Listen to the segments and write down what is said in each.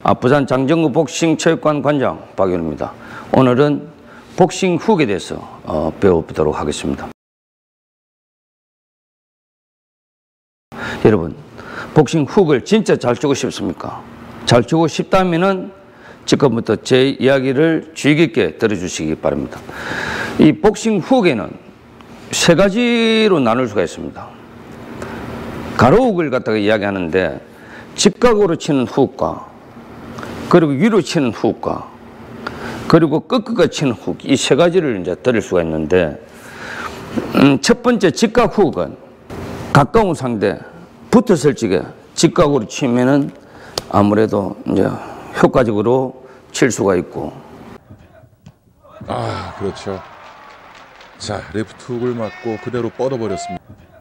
부산 장정구 복싱체육관 관장 박윤호입니다. 오늘은 복싱 훅에 대해서 배워보도록 하겠습니다. 여러분, 복싱 훅을 진짜 잘 치고 싶습니까? 잘 치고 싶다면은 지금부터 제 이야기를 주의 깊게 들어주시기 바랍니다. 이 복싱 훅에는 세 가지로 나눌 수가 있습니다. 가로훅을 갖다가 이야기하는데 직각으로 치는 훅과 그리고 위로 치는 훅과 그리고 꺾어가 치는 훅, 이 세 가지를 이제 들을 수가 있는데 첫 번째 직각 훅은 가까운 상대 붙었을 적에 직각으로 치면은 아무래도 이제 효과적으로 칠 수가 있고. 그렇죠. 자, 레프트 훅을 맞고 그대로 뻗어버렸습니다.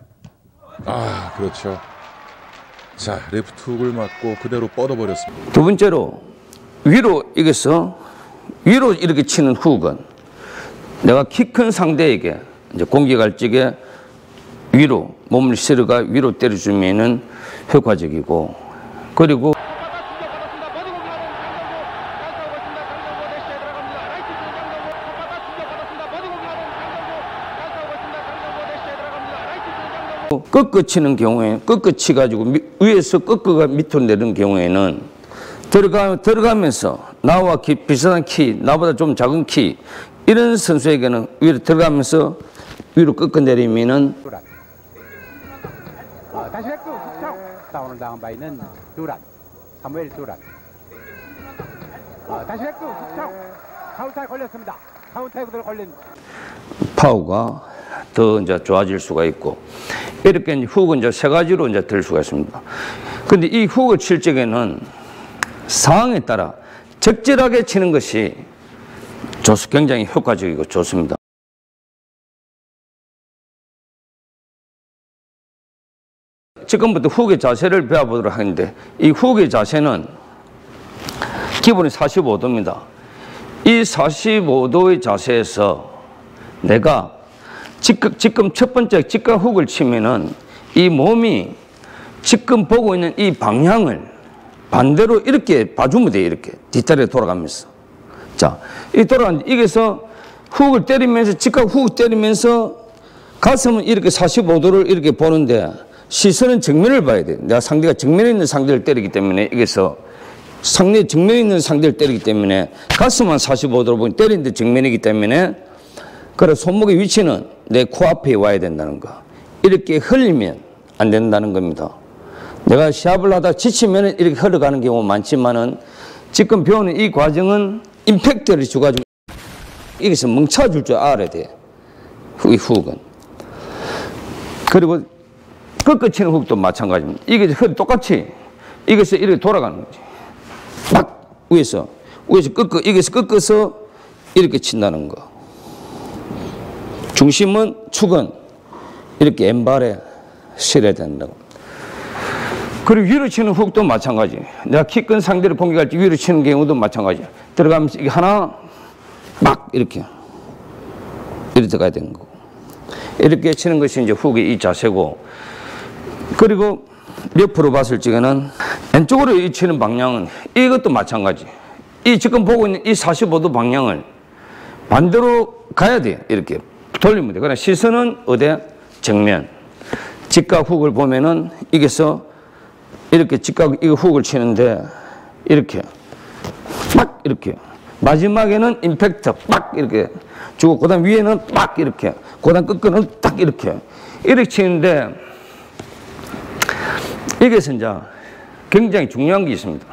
그렇죠. 자, 레프트 훅을 맞고 그대로 뻗어버렸습니다. 두 번째로 위로 위로 이렇게 치는 훅은 내가 키 큰 상대에게 이제 공격할 적에 위로 몸을 실어가 위로 때려주면은 효과적이고, 그리고 꺾어 치는 경우에 꺾어 치가지고 위에서 꺾어가 밑으로 내리는 경우에는 들어가면서 나와 비슷한 키, 나보다 좀 작은 키 이런 선수에게는 위로 들어가면서 위로 꺾어 내리면은 다시 획도 다운을 당한 바 있는 듀란, 사무엘 듀란. 다시 획도 카운터에 걸렸습니다. 카운터에 그대로 걸린 파워가 더 이제 좋아질 수가 있고, 이렇게 이제 훅은 이제 세 가지로 이제 들 수가 있습니다. 근데 이 훅을 칠 적에는 상황에 따라 적절하게 치는 것이 굉장히 효과적이고 좋습니다. 지금부터 훅의 자세를 배워보도록 하는데, 이 훅의 자세는 기본이 45도입니다. 이 45도의 자세에서 내가 지금 첫 번째 직각 훅을 치면은 이 몸이 지금 보고 있는 이 방향을 반대로 이렇게 봐주면 돼요. 이렇게 뒷다리에 돌아가면서. 자, 이게서 훅을 때리면서, 직각 훅 때리면서 가슴은 이렇게 45도를 이렇게 보는데 시선은 정면을 봐야 돼. 내가 상대가 정면에 있는 상대를 때리기 때문에, 여기서 상대 정면에 있는 상대를 때리기 때문에 가슴만 45도로 보니 때리는데 정면이기 때문에, 그래 손목의 위치는 내 코앞에 와야 된다는 거. 이렇게 흘리면 안 된다는 겁니다. 내가 시합을 하다 지치면 이렇게 흘러가는 경우가 많지만은 지금 배우는 이 과정은 임팩트를 줘가지고 여기서 멍차줄 줄 알아야 돼. 이 훅은. 그리고 꺾어 치는 훅도 마찬가지입니다. 이게 똑같이 이것서 이렇게 돌아가는 거지. 막 위에서 여기서 꺾어서 이렇게 친다는 거. 중심은 축은 이렇게 왼발에 실어야 된다고. 그리고 위로 치는 훅도 마찬가지. 내가 키 큰 상대를 공격할 때 위로 치는 경우도 마찬가지. 들어가면서 이게 하나 막 이렇게 들어가야 되는 거고. 이렇게 치는 것이 이제 훅의 이 자세고, 그리고 옆으로 봤을 적에는 왼쪽으로 치는 방향은 이것도 마찬가지. 이 지금 보고 있는 이 45도 방향을 반대로 가야 돼. 이렇게 돌리면 돼. 그러나 시선은 어디? 정면. 직각 훅을 보면은 이게서 이렇게 직각 이 훅을 치는데 이렇게 막 이렇게 마지막에는 임팩트 빡 이렇게 주고, 그다음 위에는 빡 이렇게, 그다음 끝에는 딱 이렇게 치는데, 이게서 이제 굉장히 중요한 게 있습니다.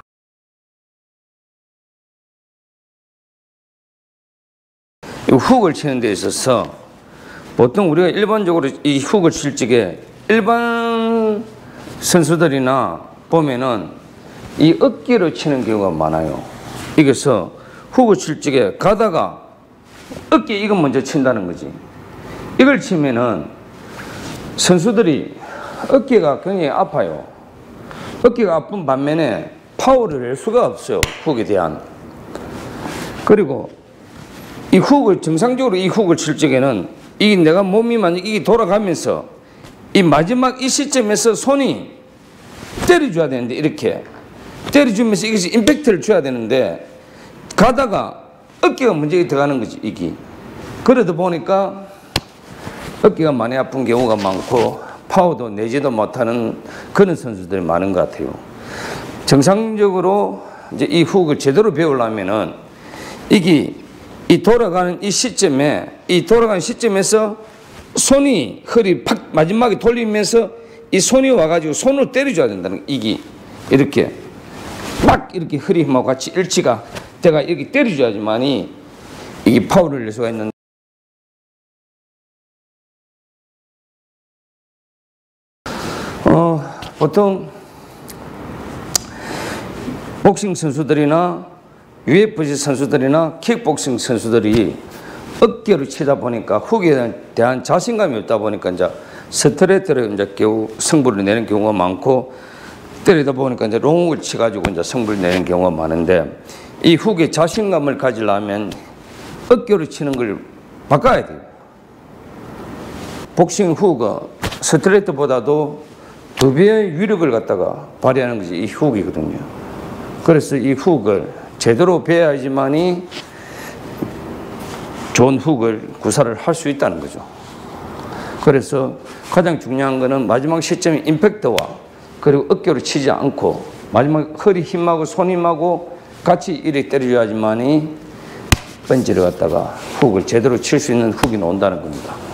이 훅을 치는 데 있어서 보통 우리가 일반적으로 이 훅을 칠 적에 일반 선수들이나 보면은 이 어깨로 치는 경우가 많아요. 이게서 훅을 칠 적에 가다가 어깨 이거 먼저 친다는 거지. 이걸 치면은 선수들이 어깨가 굉장히 아파요. 어깨가 아픈 반면에 파워를 낼 수가 없어요. 훅에 대한. 그리고 이 훅을 정상적으로 이 훅을 칠 적에는 이 내가 몸이 만약 이게 돌아가면서 이 마지막 이 시점에서 손이 때려줘야 되는데, 이렇게 때려주면서 이것이 임팩트를 줘야 되는데 가다가 어깨가 문제가 들어가는 거지, 이게. 그러다 보니까 어깨가 많이 아픈 경우가 많고 파워도 내지도 못하는 그런 선수들이 많은 것 같아요. 정상적으로 이제 이 훅을 제대로 배우려면은 이게 이 돌아가는 이 시점에서 손이 허리 팍 마지막에 돌리면서 이 손이 와가지고 손으로 때려줘야 된다는 이게 이렇게 막 이렇게 허리 힘하고 같이 일치가 제가 이렇게 때려줘야지만이 이게 파워를 낼 수가 있는. 보통 복싱 선수들이나 UFC 선수들이나 킥복싱 선수들이 어깨로 치다 보니까 훅에 대한 자신감이 없다 보니까 이제 스트레이트로 이제 겨우 승부를 내는 경우가 많고 때리다 보니까 이제 롱을 치가지고 이제 승부를 내는 경우가 많은데 이 훅에 자신감을 가지려면 어깨로 치는 걸 바꿔야 돼요. 복싱 훅은 스트레이트보다도 2배의 위력을 갖다가 발휘하는 것이 이 훅이거든요. 그래서 이 훅을 제대로 배워야지만이 좋은 훅을 구사를 할 수 있다는 거죠. 그래서 가장 중요한 것은 마지막 시점의 임팩트와 그리고 어깨로 치지 않고 마지막 허리 힘하고 손 힘하고 같이 이렇게 때려줘야지만이 펀치를 갖다가 훅을 제대로 칠 수 있는 훅이 나온다는 겁니다.